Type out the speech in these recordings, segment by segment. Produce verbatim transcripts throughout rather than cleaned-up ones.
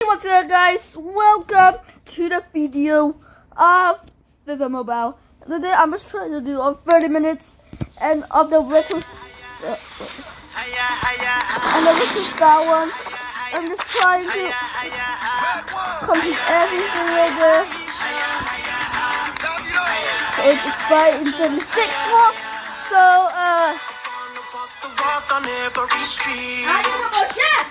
what's up, guys? Welcome to the video of Viva Mobile. Today I'm just trying to do on thirty minutes and of the retro uh, and the retro style one. I'm just trying to complete everything right there. So it's expired in thirty-six now. So uh I don't know about that.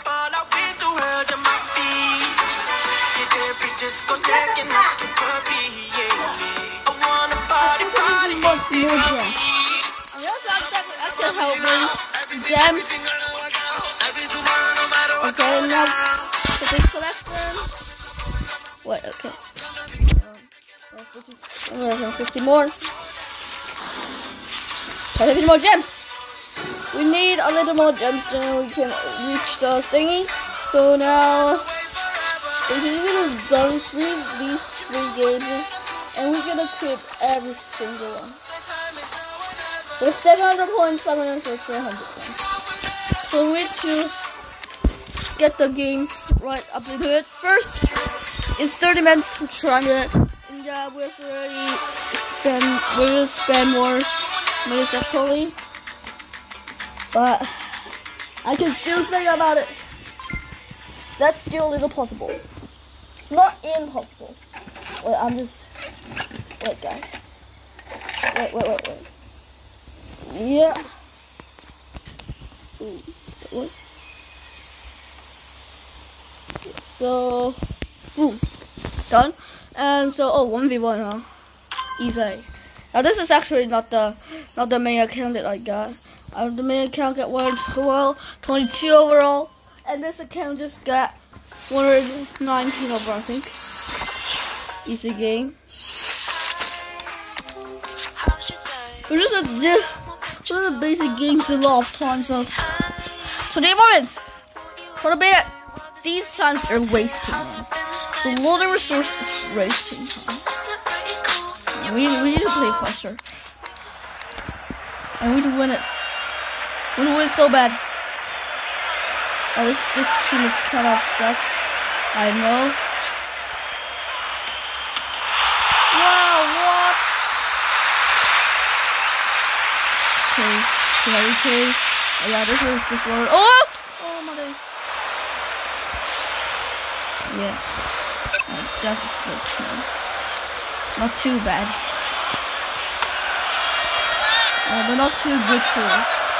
Help me. Gems. Okay, now put this collection. Wait, okay. Um, fifty more. fifty more gems. We need a little more gems then we can reach the thingy. So now we're gonna done three these three games and we're gonna equip every single one. With seven hundred points, seven hundred fifty, one hundred points. So we need to get the game right up into it. First, in thirty minutes, we're trying to, and uh, we've already spend, we're gonna spend more minutes actually. But I can still think about it. That's still a little possible. Not impossible. Wait, I'm just, wait guys. Wait, wait, wait, wait. Yeah. Ooh, what? So, boom, done. And so, oh, one v one, huh? Easy. Now this is actually not the not the main account that I got. Uh, the main account got one twelve, twenty-two overall, and this account just got one hundred nineteen overall, I think. Easy game. We're just a Those are the basic games a lot of times, so twenty moments for the bit. These times are wasting time. The loading resource is wasting time. And we need, we need to play faster. And we need to win it. We need to win so bad. Oh, this this team is kind of sucks. I know. Wow, what? Okay, okay, okay. Oh, yeah, this is just one. Oh! Oh my days. Yeah. Oh, that is good too. Not too bad. Uh, but not too good too.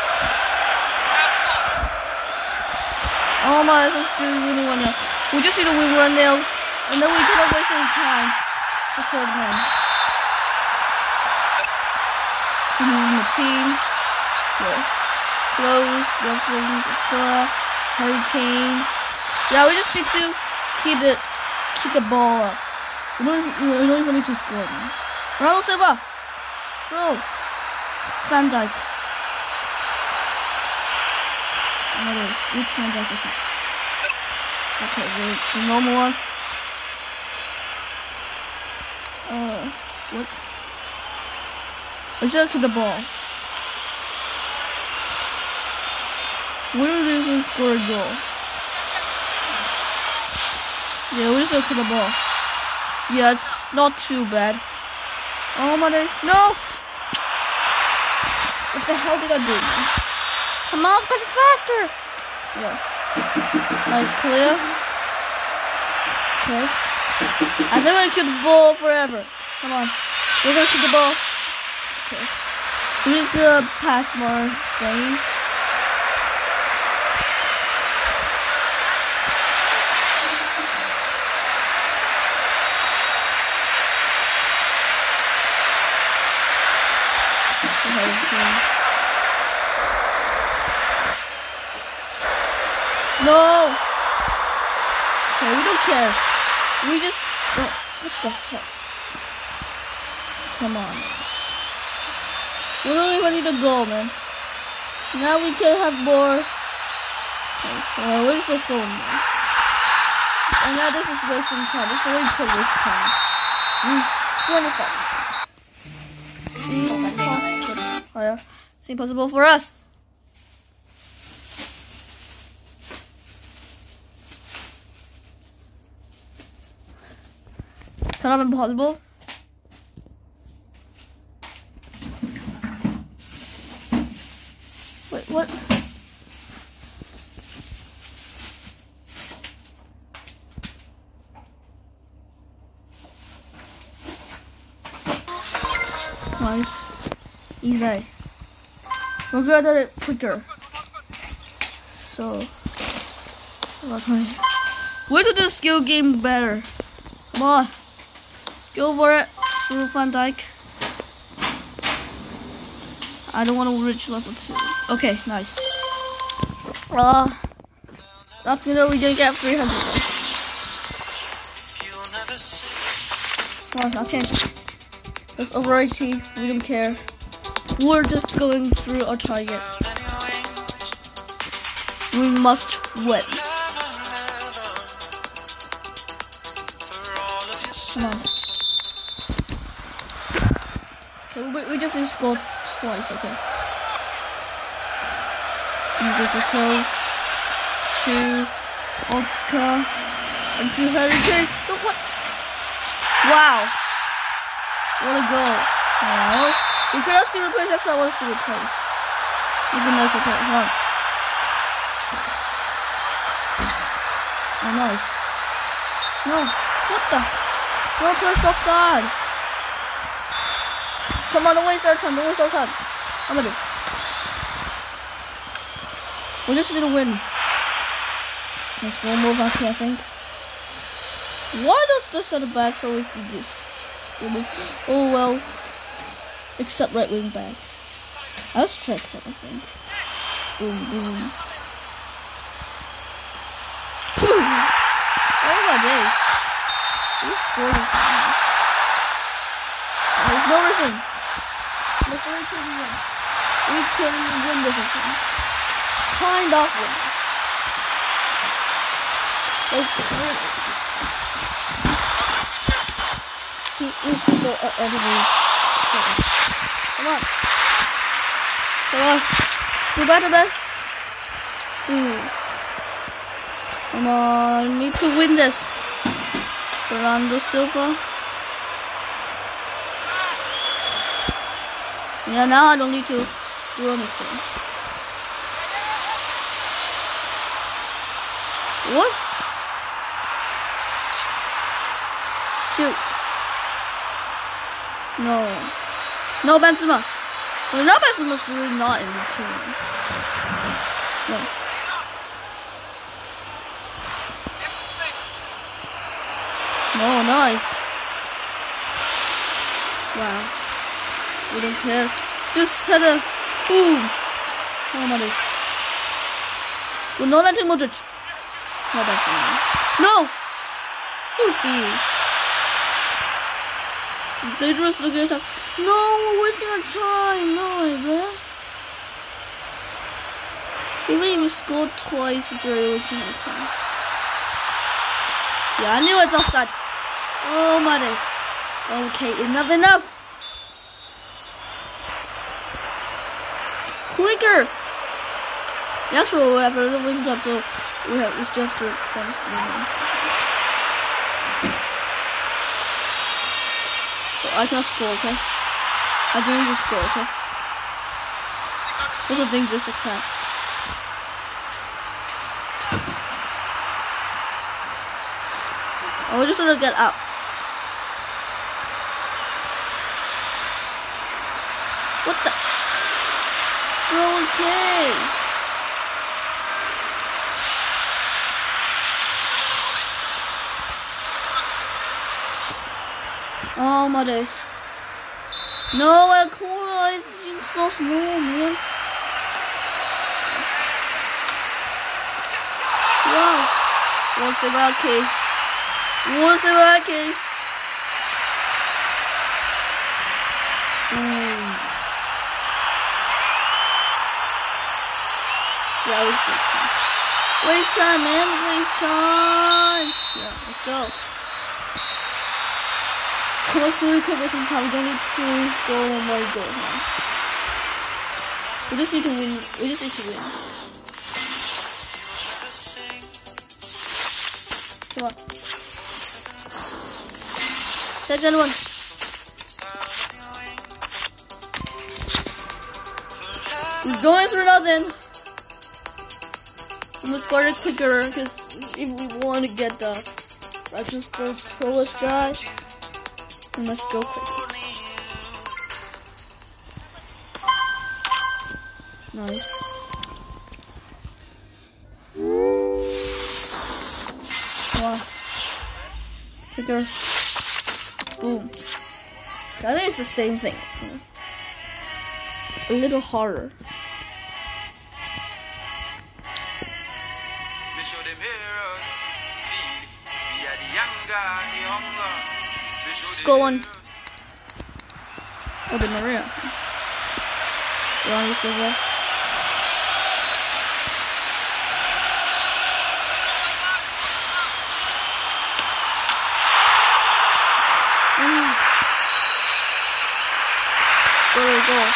Oh my, let's do winning one now. We just need to win one now, and then we cannot waste any time for third man. Mm, the team. Yeah. Close, left wing, Dora, Hurricane. Yeah, we just need to keep it, keep the ball up. We don't, we don't even need to score now. Ronaldo Silva, bro, Van Dijk. What is? Which Van Dijk is it? Okay, the, the normal one. Uh, what? Let's just keep the ball. We don't even score a goal. Yeah, we just look for the ball. Yeah, it's not too bad. Oh my days, no! What the hell did I do, man? Come on, get faster! Yeah. Nice, clear. Okay. And then we keep the ball forever. Come on. We're gonna keep the ball. Okay. So just uh, pass more things. No! Okay, we don't care. We just... Oh, what the heck? Come on. We don't even need a goal, man. Now we can have more... Okay, so where's this going, man? And now this is wasting time. This is way to waste time. Mm, twenty-five minutes. Oh yeah. It's impossible for us. kind of impossible. Wait, what? Nice. Easy. We're good at it quicker. So, where did the skill game better? Come on. Go for it, Little Van Dyke. I don't want to reach level two. Okay, nice. Uh, that's gonna we didn't get three hundred. Come on, I'll change it. That's over eighty. We don't care. We're just going through our target. We must win. Come on. Okay, we, we just need to score twice, okay? Use it for close. Two. Oscar. And two Hurricane. Oh, what? Wow. What a goal. No. We could also replace extra. I want to replace. Even nice, okay. Come on. Oh, nice. No. What the? Don't push offside. Come on, don't waste our time. Don't waste our time. I'm gonna do. We just need to win. Let's go move back here, I think. Why does the center backs always do this? Oh well. Except right wing back. I was tricked up, I think. Boom, boom. Oh my days. We scored this time. There's no reason. Let's wait till we win. We can win this, I think. Kind of win. Let's win. He is still at enemy. Come on. Come on. Do better, man. Ooh. Come on. Need to win this. Fernando Silva. Yeah, now I don't need to do anything. What? Shoot. No. No Benzema. Well, no Benzema's really not in the team. No. Oh, nice. Wow. We don't care. Just had a boom. Oh my gosh. Well, no, that's Modric. No, that's not. No. Goofy. Dangerous looking attack. No, we're wasting our time. No, man. Even if we scored twice, it's already wasting our time. Yeah, I knew it's offside. Oh my days. Okay, enough, enough. Quicker. Yeah, actually, whatever. The wasn't up, so we have we still have to finish. I cannot score, okay? I don't need to score, okay? That's a dangerous attack. Oh, we just want to get up. What the? Bro, okay. Oh my days. No, El Cora is so small, man. Wow. What's about K? What's about K? Mm. Yeah, waste time. Waste time, man. Waste time. Yeah, let's go. Come on, so we could waste some time. We don't need to score one more goal now. We just need to win. We just need to win. Come on. Second one. We're going for nothing. We must score it quicker because if we want to get the register Trollus guy, we must go quicker. Nice. Wow. Quicker. Boom. I think it's the same thing. A little harder. Let's go on. Oh, the Maria. Wrong silver. There we go.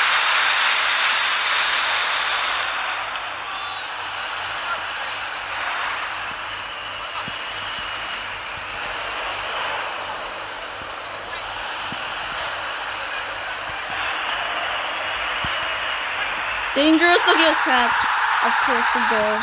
Dangerous to get cat. Of course, the goal.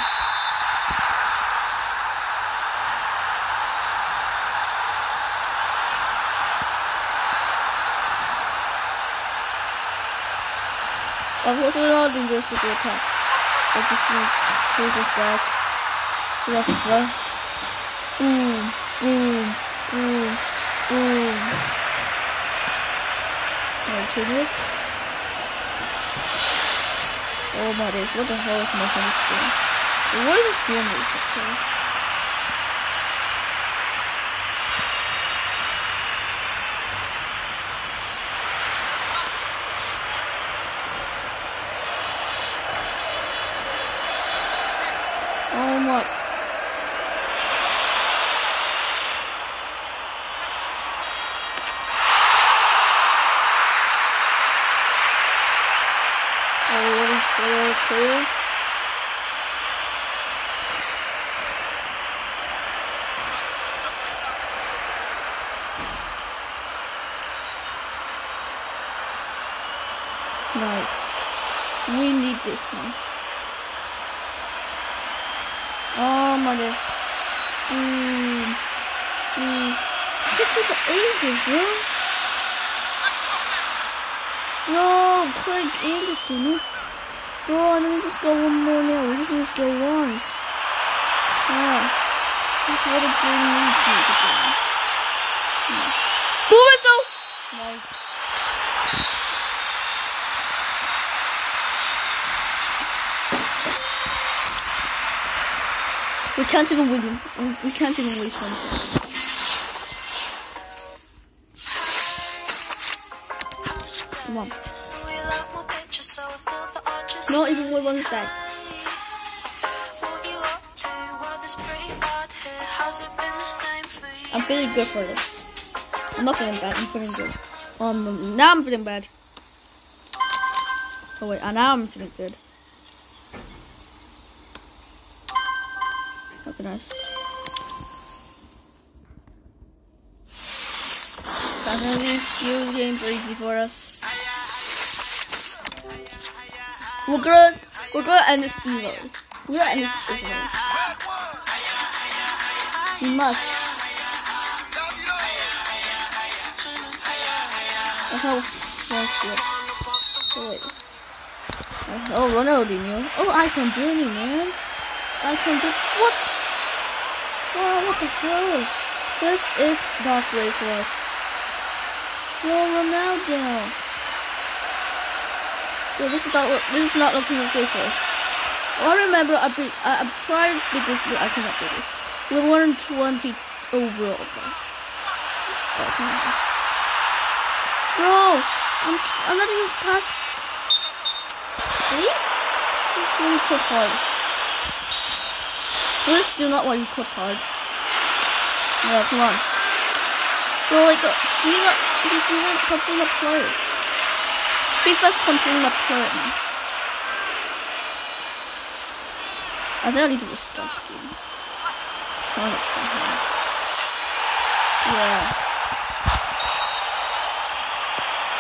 Of course, it's not dangerous to get cat. But this shows us back. Left front. Boom, boom, boom, boom. Alright, take this. Oh my days, what the hell is most on this game? What is this game move? Oh my. Clear. Nice. We need this one. Oh my gosh. Mm. Mm. It took me for ages, bro. No, quick, Angus, didn't it? Bro, I didn't just go one more now. We just need to go once. Yeah. That's what a game needs me to do. Yeah. Boom, it's so nice. We can't even win. We, we can't even waste one. Come on. Not even with one side. I'm feeling good for this. I'm not feeling bad, I'm feeling good. Um, now I'm feeling bad. Oh wait, now I'm feeling good. Okay, nice. That's gonna be skill games are easy for us. We're gonna, we're gonna end this easily. We're gonna end this easily. We must. That's how fast it. Oh wait. Oh, Ronaldinho. Oh, I can journey, man. I can do what? Wow, what the hell? This is not great for us. Yo, Ronaldo. Yo, this is not this is not looking great for us. I remember I be, I, I've tried with this, but I cannot do this. We're one twenty overall. Okay. Bro, I'm I'm not even past. See? This one cut hard. Please do not want you cut hard. Yeah, come on. Bro, like, uh, see what? He's even controlling the player. FIFA's controlling the player now. I think I need to restart the game. Turn it somehow. Yeah.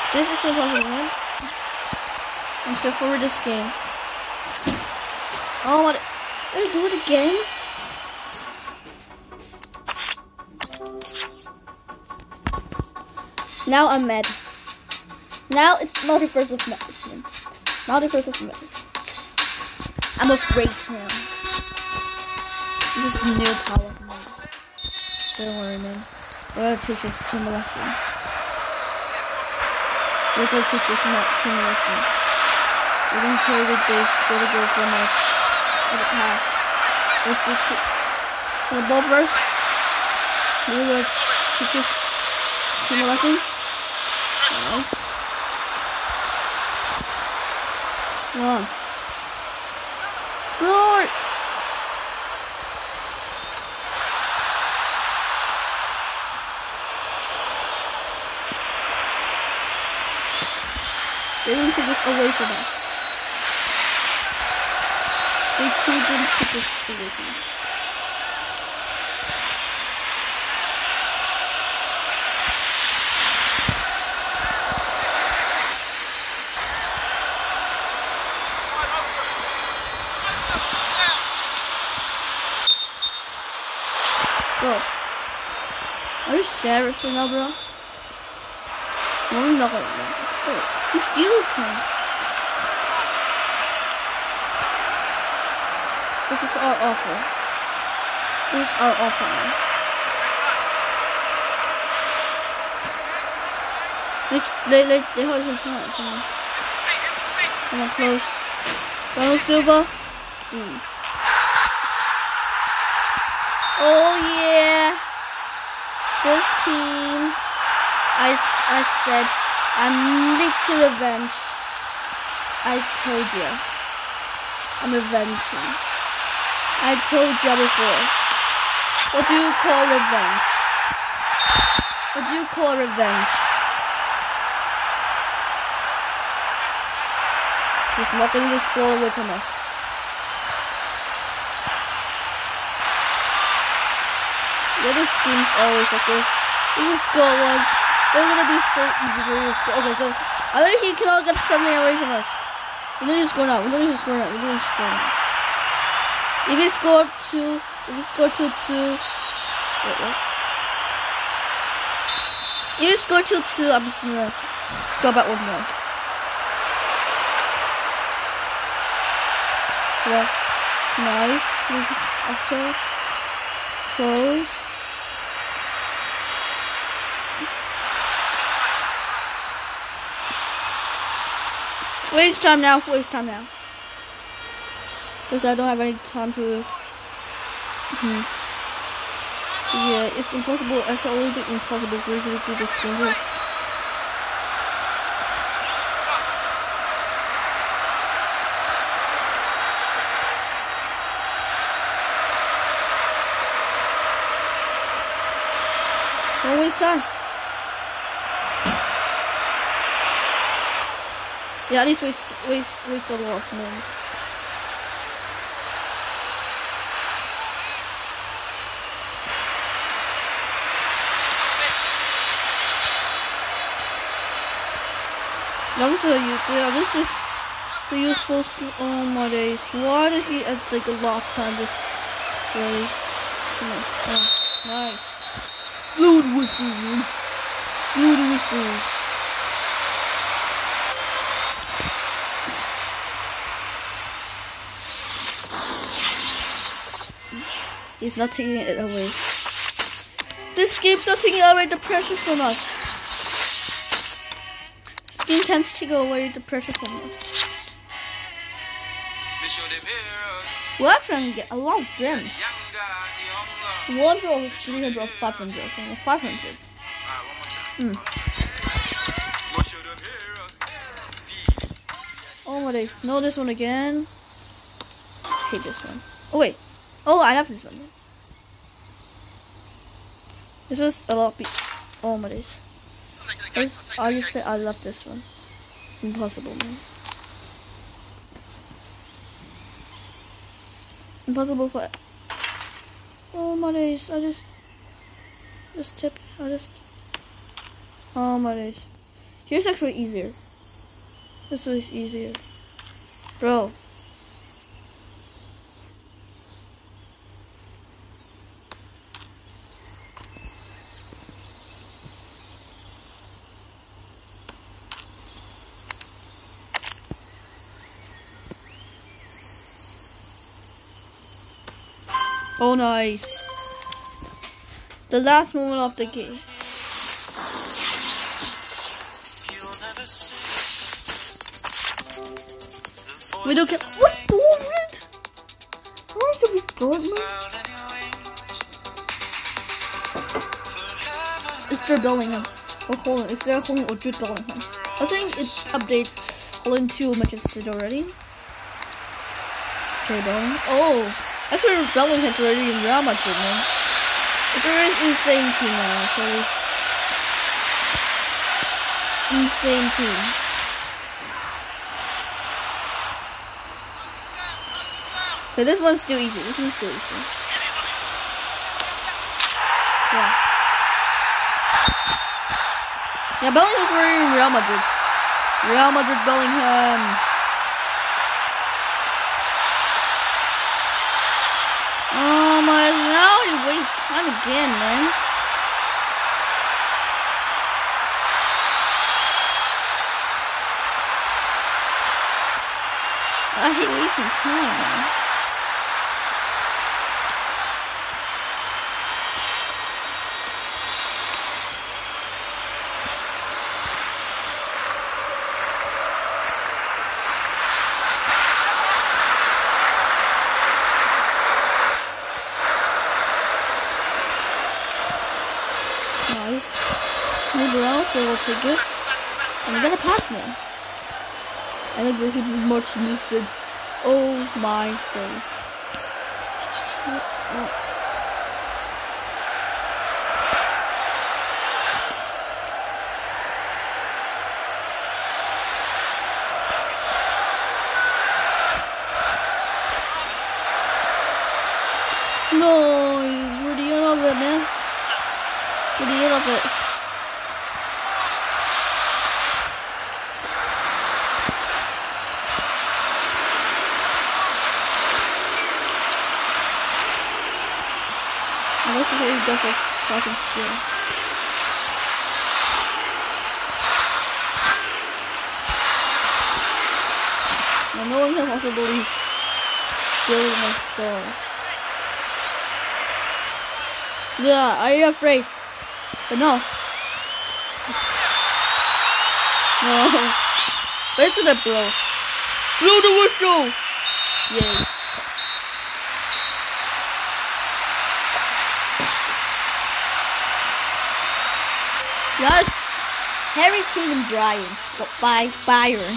This is impossible, man. I'm so for this game. Oh, what? Did I do it again? Now I'm mad. Now it's multiverse of medicine. Multiverse of medicine. I'm afraid now. This is new power for me. Don't worry, man. We're gonna teach us team lesson. We're gonna teach us not team lesson. We're gonna carry the days for the go from us in the past. Let's teach it. So the ball first. We will teach us team lesson. Nice. Come on. Roar! They didn't take this away from us. They couldn't take this away from us. Bro, are you serious right now, bro? No, I'm not gonna win. Oh, you still can. This is our offer. This is our offer, man. They, they, they hold him tonight, so. Come on, close. Ronald Silva. Mm. Oh yeah, this team, I, I said, I'm need to revenge. I told you, I'm revenging. I told you before. What do you call revenge? What do you call revenge? He's knocking this ball away from us. Yeah, this game's always like this. If you score once, they're gonna be so easy for you to score. Okay, so I think he cannot get something away from us. We need to score now. We need to score now. We need to score now. If he scored two, if he scored two two, wait, what? If he scored two two, I'm just gonna score back one more. Yeah, nice. After close. Waste time now, waste time now. Because I don't have any time to... Hmm. Yeah, it's impossible, it's a little bit impossible for you to do this thing here. Don't waste time. Yeah, at least waste, waste, waste a lot of moments. Also, you, yeah, this is the useful skill. Oh my days! Why did he uh, take a lot of time this way? Oh, nice. Blood whistle, man. Blood whistle. He's not taking it away. This game's not taking away the pressure from us. This game can't take away the pressure from us. We're actually going to get a lot of gems. One draw is three hundred or five hundred or something. five hundred. Hmm. Oh my days. No, this one again. I hate this one. Oh wait. Oh, I love this one. This was a lot. Be oh my days. I just, I just say I love this one. Impossible, man. Impossible for. Oh my days. I just, just tip. I just. Oh my days. Here's actually easier. This was easier. Bro. Oh, nice. The last moment of the game. We don't get. What? Dortmund? Why did we Dortmund? Is there Bellingham? Or Holland? Is there Holland or Jude Bellingham? I think it updates Holland two Manchester City already. Okay, Bellingham. Oh, actually Bellingham's already in Real Madrid now. It's a really insane team now, actually. Insane team. Okay, this one's still easy. This one's still easy. Yeah. Yeah, Bellingham's already in Real Madrid. Real Madrid Bellingham. Oh my, now it wastes time again, man. I hate wasting time, man. Nice. Move around so we'll take it. And we got a pass now. I think we're hitting much lucid. Oh my days. Oh, oh. No, he's really out of it, man. Really out of it. This is what he does with crossing skill. Now no one can possibly steal my star. Yeah, are you afraid? But no. No. It's in it, bro. Blow the whistle! Yay. Yes, Harry Kane and Brian, but by Byron.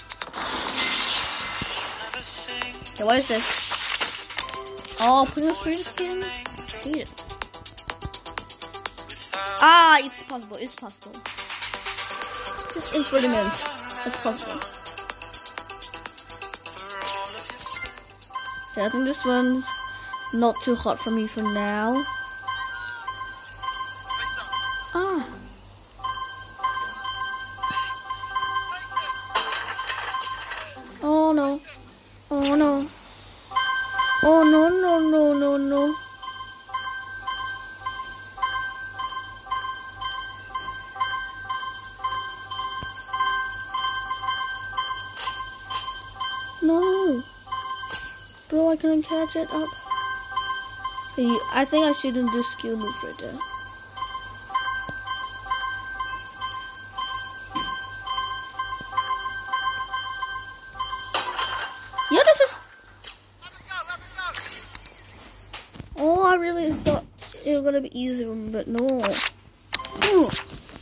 Okay, what is this? Oh, put a screen skin? Hate it. Ah, it's possible, it's possible. Just in forty minutes, it's possible. Okay, I think this one's not too hot for me for now. Ah. Oh no. Oh no. Oh no, no, no, no, no. No. Bro, I couldn't catch it up. I think I shouldn't do skill move right there. Yeah, this is. Oh, I really thought it was gonna be easier, but no. Ooh.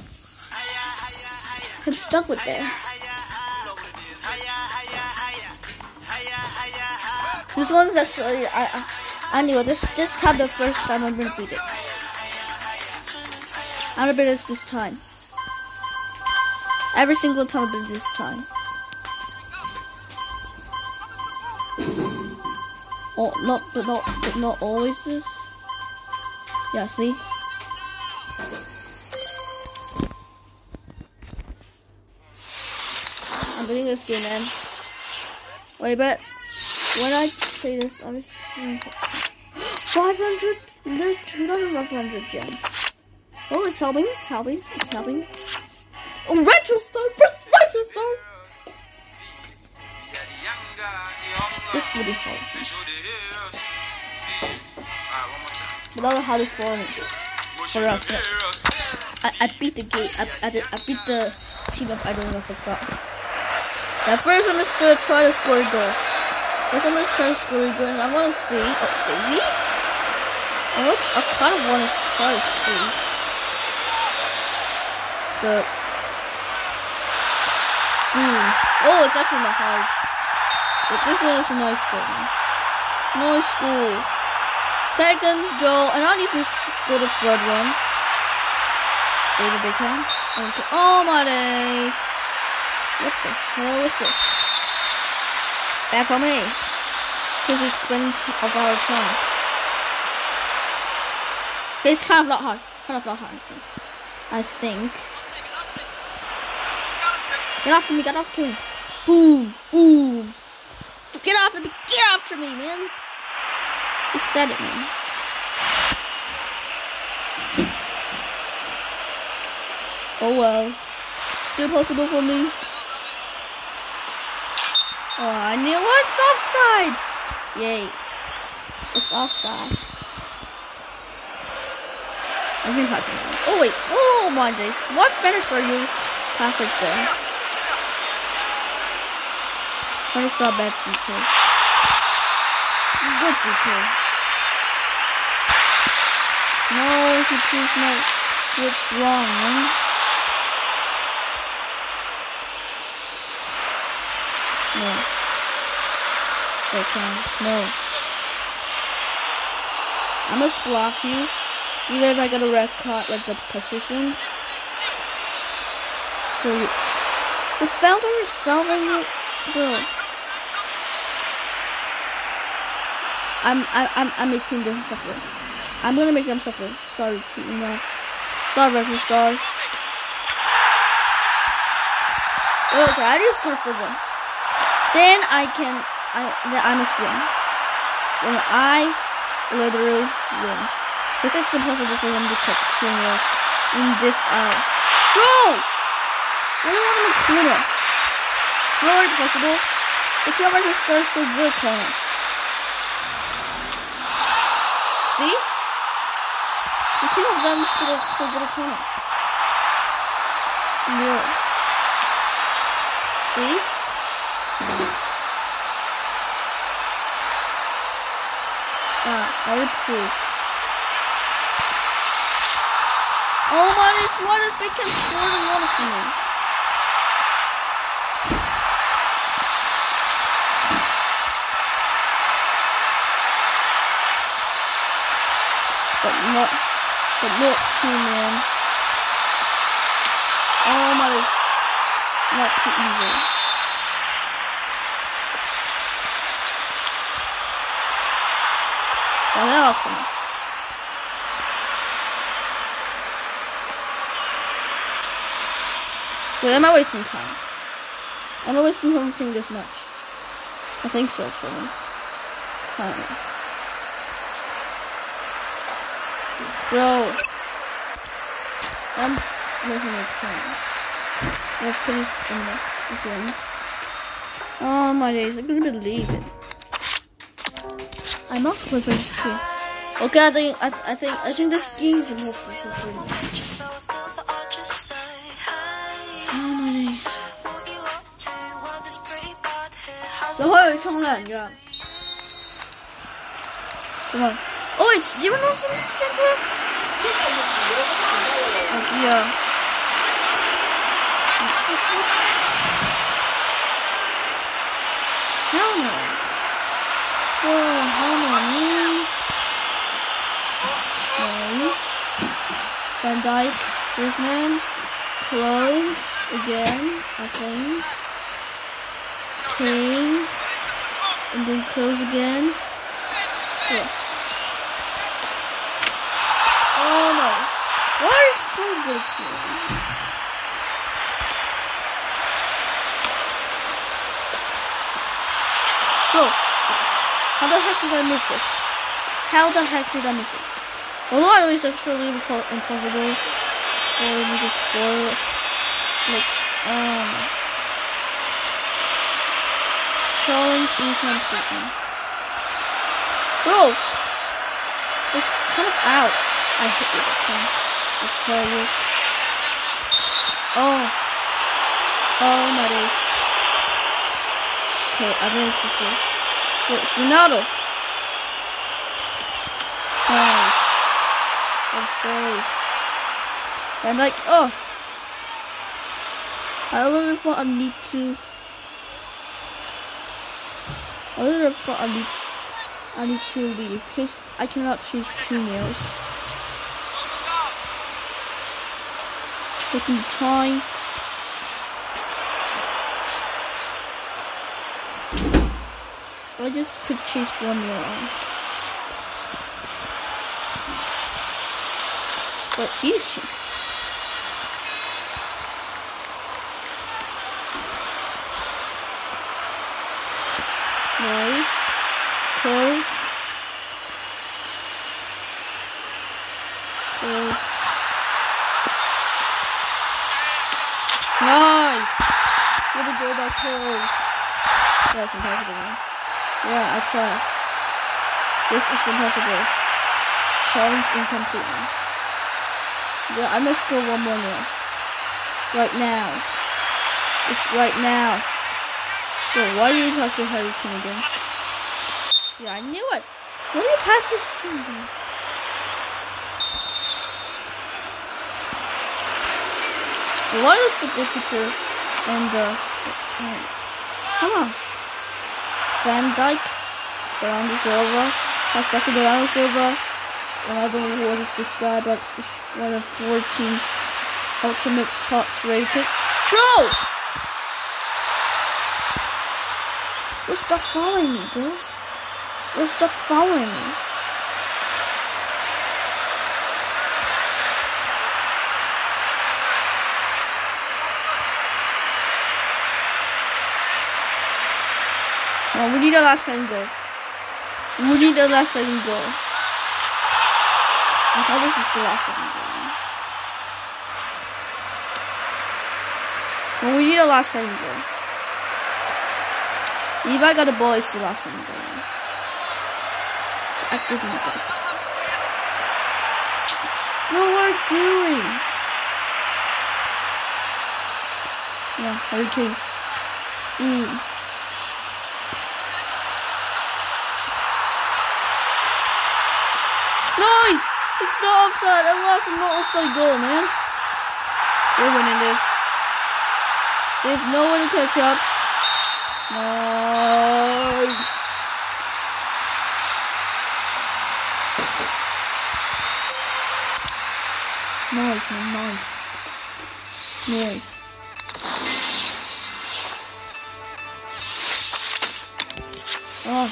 I'm stuck with that. This one's actually I I, I knew this this time the first time I'm gonna beat it. I'm gonna beat it this time. Every single time I beat it this time. Oh, not, but not, but not always this. Yeah, see? winning this game, man. Wait, but when I play this, I was five hundred. There's two thousand five hundred gems. Oh, it's helping. It's helping. It's helping. Oh, retro star. Retro star. Just really hard. But that was the hardest for me. For us. I, I beat the game. I, I, did, I beat the team of I don't know if I forgot. Now first I'm just gonna try to score a goal. First I'm gonna try to score a goal and I wanna see oh baby. I look I kinda wanna try to see the boom. Oh, it's actually not hard. But this one is a nice goal. Nice goal. Second goal, and I need to score the third one. David Beckham. Okay. Oh my days. What the hell is this? Bad for me. Because it's spent of our time. It's kind of not hard. Kind of not hard. I think. Get after me, get after me. Boom, boom. Get after me, get after me, man. You said it, man. Oh well. Still possible for me. Oh, I knew it's offside. Yay. It's offside. I can pass it. Oh wait. Oh my days. What finish are you? Perfect there. I saw bad G K. Good G K. No, he proves my what's wrong, man. No. They can. No. I must block you. Even if I get a red card, like the position. So you, you found on yourself and you, bro. I'm, I, I'm, I'm making them suffer. I'm gonna make them suffer. Sorry, team. No. Sorry, Red Star. Okay, I just go for them. Then I can, I, then I must win. Then I literally win. Because it's impossible for them to catch two nil in this hour. Bro! What do you want in the corner? No, it's possible. It's not like this starts so good, corner. See? The two of them is so good a corner. No. See? Ah, I refuse. Oh my, this one is become score than one for me. But not, but not too, man. Oh my, this not too easy. Oh, they're awesome. Wait, am I wasting time? Am I wasting something this much? I think so, for me. I don't know. Bro. I'm wasting my time. Let's finish again. Oh my days, I couldn't believe it. I must play for this game. Okay, I think I, I think I think this game is enough for me. Oh my days. 然后有一冲两个。对吧？哦，基本都是现在。我记得。Hell no. Oh, hell no, man. Nice. Van Dijk, Griezmann, close again, I think. Kane, and then close again. Yeah. Oh no. Why is so good here? Go! How the heck did I miss this? How the heck did I miss it? Although I know it's actually impossible for me to score. Like, um... challenge incomplete. Bro! It's kind of out. I hit it again. I tell you. Oh. Oh my days. Okay, I think it's this way. Wait, it's Ronaldo. Nice. I'm sorry. And like, oh. I literally thought I need to. I literally thought I need. I need to leave because I cannot choose two meals. Taking time. I just could chase one meal on. But he's just. Nice. Close. Close. Nice! Way to go by Close. That's impossible, man. Yeah, I tried. This is impossible. Challenge incomplete. Yeah, I must go one more now. Right now. It's right now. Yo, why do you pass the Hurricane again? Yeah, I knew it. Why do you pass it to me? Why is the goalkeeper and the uh, come on? Van Dijk, Bernardo Silva, pass back to Bernardo Silva. I don't know what is this guy, but one of fourteen ultimate tops rated. Throw! Bro, stop following me, bro. Bro, stop following me. Oh, we need a last second goal. We need a last second goal. I thought this is the last second goal. Well, we need a last second goal. If I got the ball, it's the last second goal. I didn't get it. What we're doing? Yeah, Hurricane. Mm. Nice! It's not offside. I lost a not offside goal, man. We're winning this. There's no one to catch up. Nice. Nice, man. Nice. Nice. Oh.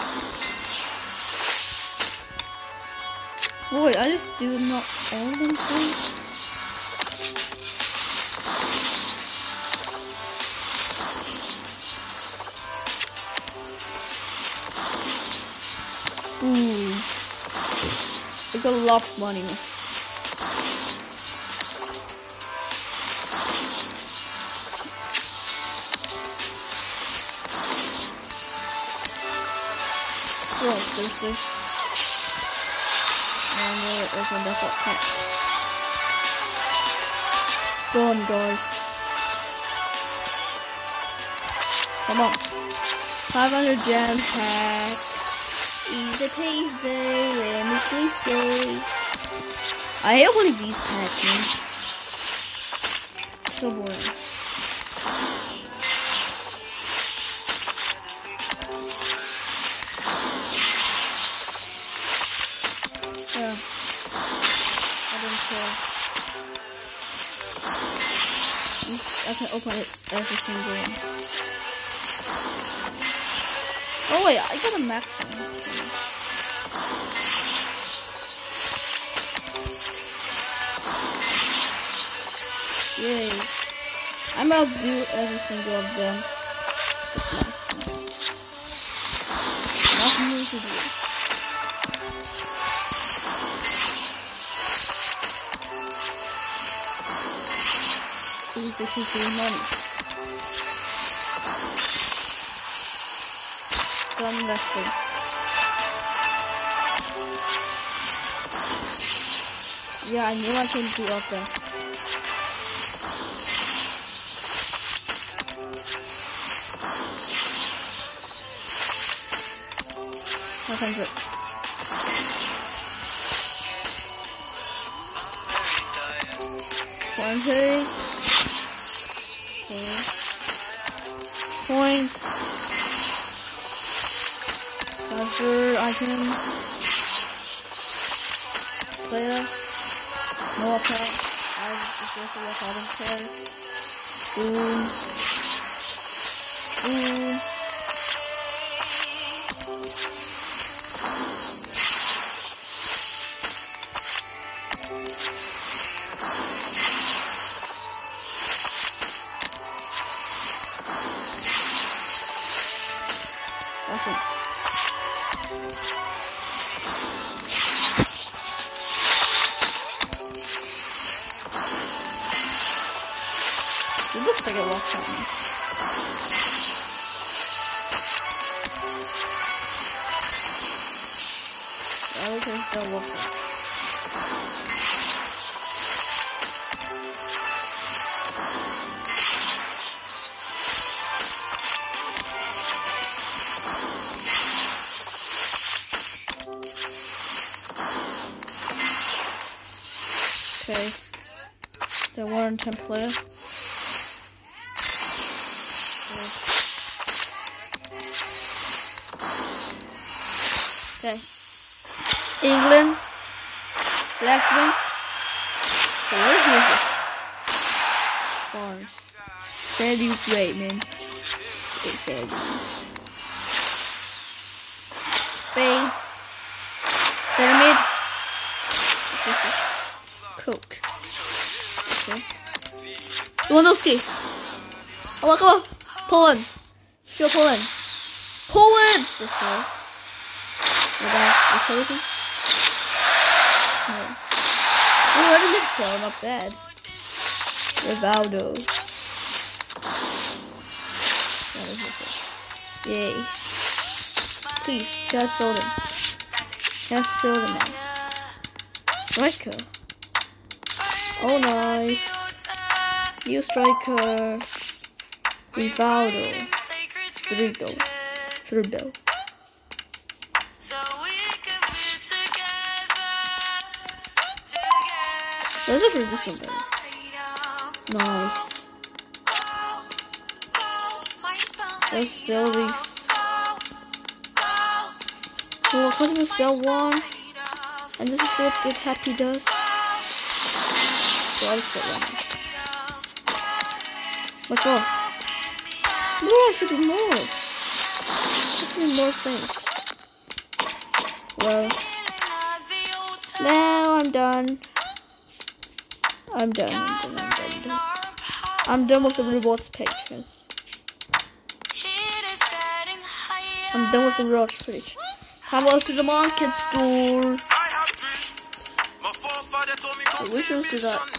Boy, I just do not all them things. Ooh. I got a lot of money. Oh, seriously. I'm gonna open this up pack. Go on, guys. Come on. five hundred gem pack. Easy peasy, let me squeeze. I hate one of these packs, man. So boring. Yeah. I don't care. I can open it every single one. Oh wait, I got a max one. Yay. I'm gonna do every single of them. These are taking money. Done nothing. Yeah, I knew I couldn't do up there. Five hundred. Twenty. Points. After I can player. No account. I just go to what I don't care. Boom. Boom. Awesome. It looks like it walks on me. I would think that walks on. Okay. The one in ten player. Okay. England, Blackburn, where's music? Barnes. Very great, man. It's very Spain, Pyramid, Coke. Okay. Lewandowski. Oh, come on. Poland. Show Poland. Poland! This way. That no. Oh, what is it? So not bad. Rivaldo. Yay. Please, just sold him. Just sold him, man. Striker. Oh, nice. New striker. Rivaldo. Thirdo. Thirdo. Let's look for this one better. Nice. Let's sell these. Well, I'm gonna sell one. And this is what the happy does. So I'll just get one. What's more? No, I should be more. I should be more things. Well. Now I'm done. I'm done, I'm done, I'm done, I'm done. I'm done with the rewards pages. I'm done with the rewards page. How about to the market store? Which one should I?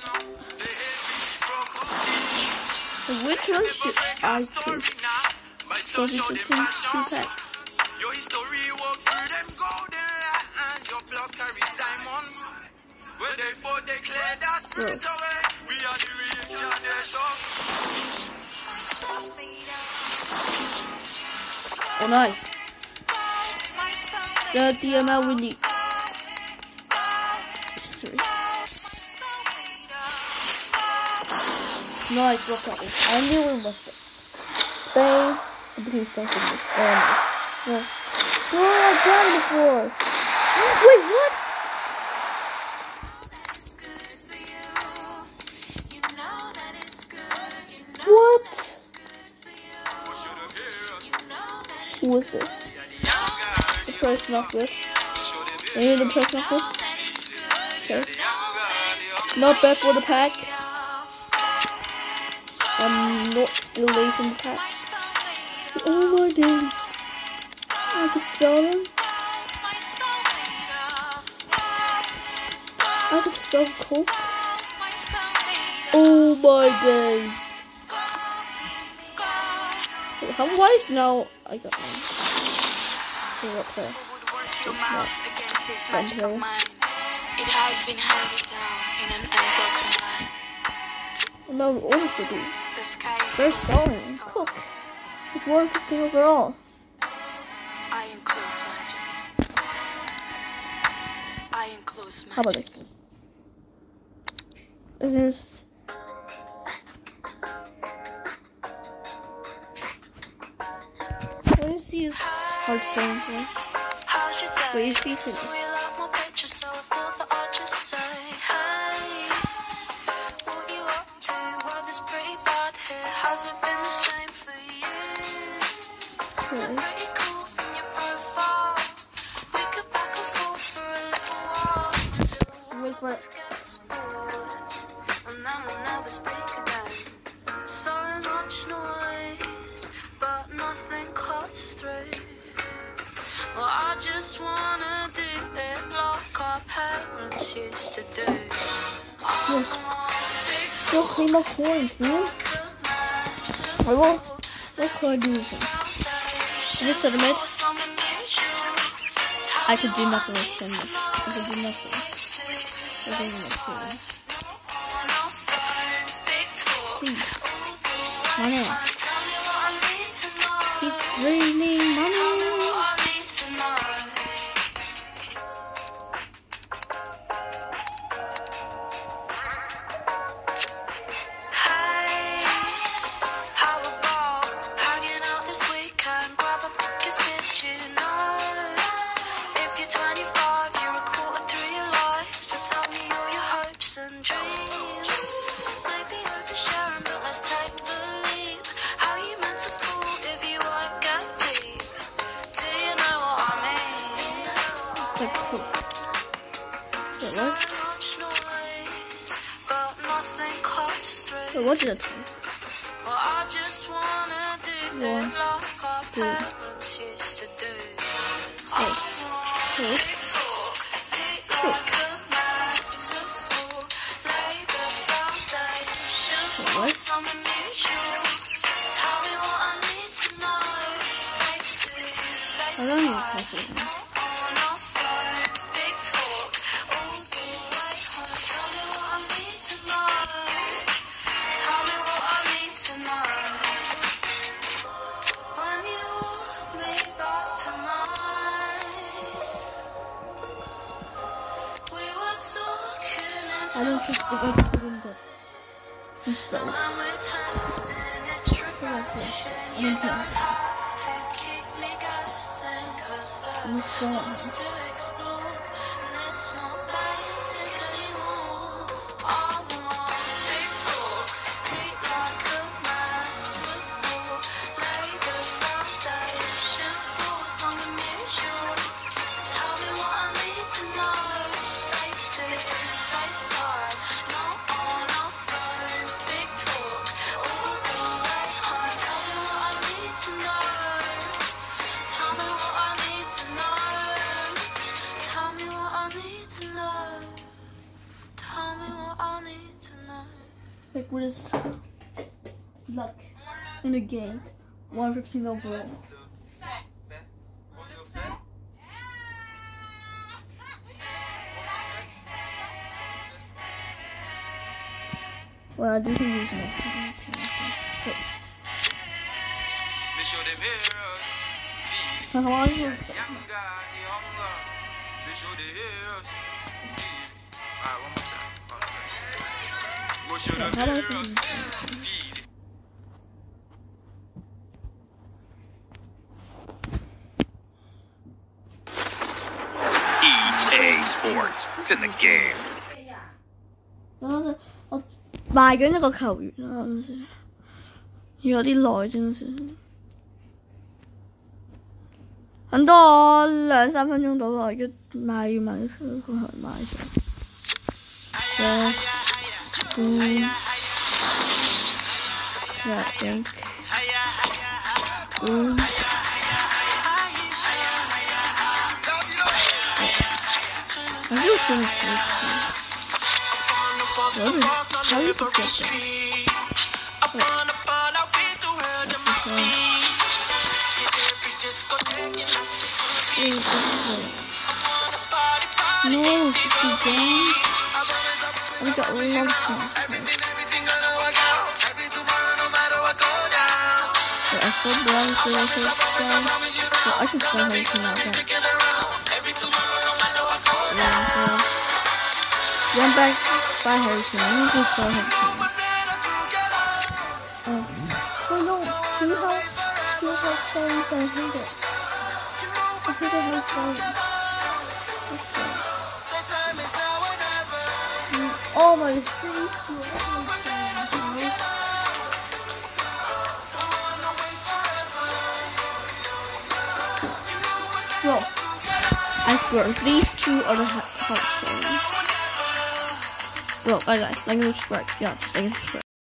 Which one should I choose? So it's just two packs. Bro. Oh, nice. That's the amount we need. Sorry. Nice, look at it. I'm dealing with it. Spain. Please don't do this. Oh, nice. No. No, I've done it before. Wait, what? What? Who is this? The person off with. Maybe the person off with. Okay. Not bad for the pack. I'm not still late in the pack. Oh my days. I could sell them. I could sell Coke. Oh my days. How wise now? I got one. Go up there. Spend here. It has been handed down in an unbroken line. No, also do. Very strong. Cooks. It's one fifteen overall. I enclose magic. I enclose magic. How about this? There's. What is these hard saying for? Wait, you see things. Has it been the same for you? Really? Pretty cool from your profile. We could back and forth for a little while until Wait for it. gets bored, and then we'll never speak again. So much noise, but nothing cuts through. Well, I just wanna do it like our parents used to do. I want big Still clean my coins, man. I will. What could I do with them? Mix it a mid. I could do nothing with them. I could do nothing. I could do nothing. Please. Money. It's raining money. Wait, what did I tell you? Well, I just wanna do One, it like our two, parents used to do. I three, want big talk, deep like a metaphor, lay the foundation for what? something mutual. So tell me what I need to know, face to face. I don't know if I should. On our phones, big talk, all the way home. Tell me what I need to know. Tell me what I need to know. When you walk me back to mine, we were talking I until don't trust the guy to put in there. I'm sorry. when we're texting, it's refreshing. I You don't care. don't have to keep me guessing, 'cause I'm there's sorry. lots to explore, and it's not basic anymore. I want big talk, deep like a metaphor, lay the foundation for something mutual. So tell me what I need to know, face to face time, not on our phones, big talk, all the way home. Tell me what I need to know, tell me what I need to know, tell me what I need to know, tell me what I need to know. Like, what is luck in the game? one fifteen overall. Well, I do think he's not. Wait. They show them heroes, feel How long is this? the anger, the hunger. They show the heroes, feel it. Alright, one more time. Alright. Go show them How long is heroes, this? feel it. E A Sports. It's in the game. 嗰陣我賣緊一個球員啦，嗰陣時要有啲耐真係，很多我兩三分鐘到啦，而家賣要賣個球員賣上。Yes, boom, traffic, boom. I see what's in the What is how you could get that? Wait, wait, wait. No, fifty games. We got a lot of time. Wait, I saw Brown so I could down. Well, I can spell Hurricane out there. Yeah, so run back by Hurricane. Let me just saw Hurricane. Oh. Oh no, see how see how phones I hate it. I hate it how phones. What's that? Oh my face! Bro, I swear, these two are the hot songs. Bro, guys, guys, like and subscribe. Yeah, just like and subscribe.